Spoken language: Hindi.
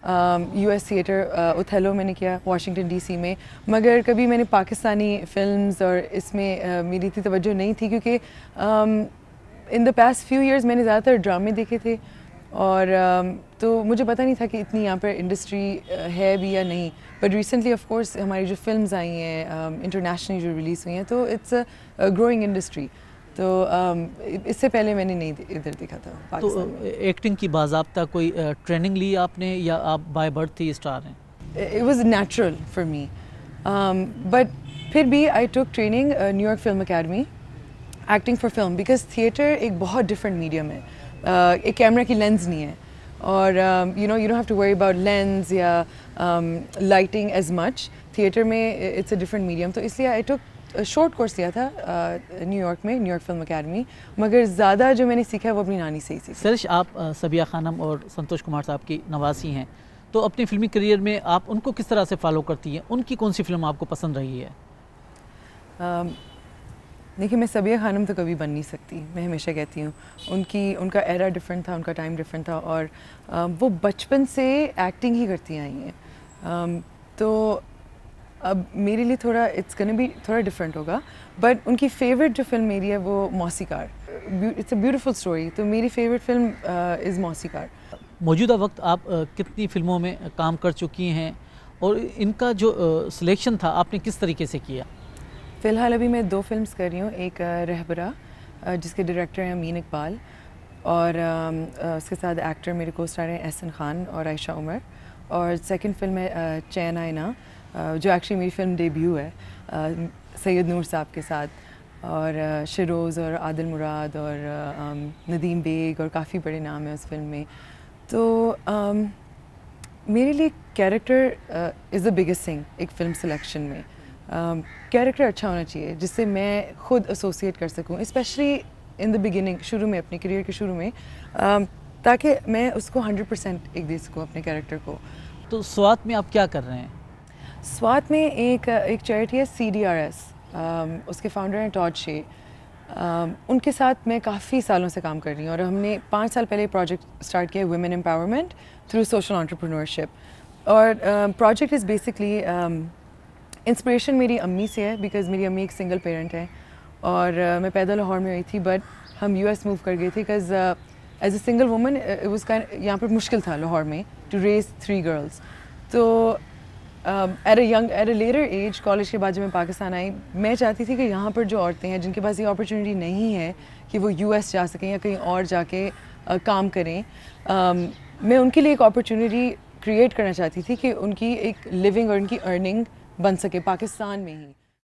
US थिएटर ओथेलो मैंने किया वाशिंगटन DC में, मगर कभी मैंने पाकिस्तानी फिल्म्स और इसमें मेरी इतनी तवज्जो नहीं थी, क्योंकि in the past few years मैंने ज़्यादातर ड्रामे देखे थे, और तो मुझे पता नहीं था कि इतनी यहाँ पर इंडस्ट्री है भी या नहीं। बट रिसेंटली ऑफ कोर्स हमारी जो फिल्म्स आई हैं इंटरनेशनली जो रिलीज़ हुई हैं, तो इट्स अ ग्रोइंग इंडस्ट्री। तो इससे पहले मैंने नहीं इधर देखा था पाकिस्तान में। तो एक्टिंग की बाज़ाब्ता कोई ट्रेनिंग ली आपने, या आप बाय बर्थ ही स्टार हैं? It was natural for me, but फिर भी I took training New York film academy acting for film, because theatre एक बहुत डिफरेंट मीडियम है, एक कैमरा की लेंस नहीं है, और you don't have to worry about lens या लाइटिंग एज मच। थिएटर में इट्स अ डिफरेंट मीडियम, तो इसलिए आई टुक शॉर्ट कोर्स लिया था न्यूयॉर्क में, न्यूयॉर्क फिल्म अकेडमी, मगर ज़्यादा जो मैंने सीखा है वो अपनी नानी से ही सीखा। सरिश, आप सबीहा खानम और संतोष कुमार साहब की नवासी हैं, तो अपनी फिल्मी करियर में आप उनको किस तरह से फॉलो करती हैं? उनकी कौन सी फिल्म आपको पसंद रही है? देखिए, मैं सबीहा खानम तो कभी बन नहीं सकती, मैं हमेशा कहती हूँ। उनका एरा डिफरेंट था, उनका टाइम डिफरेंट था, और वो बचपन से एक्टिंग ही करती आई हैं। तो अब मेरे लिए थोड़ा इट्स गोना बी थोड़ा डिफरेंट होगा, बट उनकी फेवरेट जो फिल्म मेरी है वो Mausiqar, it's a beautiful story, तो मेरी फेवरेट फिल्म इज़ मौसीकार। मौजूदा वक्त आप कितनी फिल्मों में काम कर चुकी हैं, और इनका जो सिलेक्शन था आपने किस तरीके से किया? फ़िलहाल अभी मैं 2 फिल्म्स कर रही हूँ, एक रहबरा जिसके डायरेक्टर हैं अमीन इकबाल, और उसके साथ एक्टर मेरे को स्टार हैं एहसन खान और आयशा उमर, और सेकंड फिल्म है चैन आईना, जो एक्चुअली मेरी फिल्म डेब्यू है सैयद नूर साहब के साथ, और शिरोज़ और आदिल मुराद और नदीम बेग और काफ़ी बड़े नाम हैं उस फिल्म में। तो मेरे लिए character is the biggest thing एक फ़िल्म सिलेक्शन में। कैरेक्टर अच्छा होना चाहिए जिससे मैं खुद एसोसिएट कर सकूं, स्पेशली इन द बिगिनिंग, शुरू में, अपने करियर के शुरू में, ताकि मैं उसको 100% एक दे सकूं अपने कैरेक्टर को। तो स्वात में आप क्या कर रहे हैं? स्वात में एक चैरिटी है CDRS, उसके फाउंडर हैं टॉड शे। उनके साथ मैं काफ़ी सालों से काम कर रही हूँ, और हमने 5 साल पहले प्रोजेक्ट स्टार्ट किया women empowerment through social entrepreneurship. और प्रोजेक्ट इज़ बेसिकली इंस्पिरेशन मेरी अम्मी से है, बिकॉज़ मेरी अम्मी एक सिंगल पेरेंट है, और मैं पैदा लाहौर में हुई थी, बट हम US मूव कर गए थे, because as a single woman it was यहाँ पर मुश्किल था लाहौर में टू रेज 3 गर्ल्स। तो at a later age, college के बाद जब मैं पाकिस्तान आई, मैं चाहती थी कि यहाँ पर जो औरतें हैं जिनके पास ये अपॉर्चुनिटी नहीं है कि वो US जा सकें या कहीं और जाके काम करें, मैं उनके लिए एक अपॉर्चुनिटी क्रिएट करना चाहती थी कि उनकी एक लिविंग और उनकी अर्निंग बन सके पाकिस्तान में ही।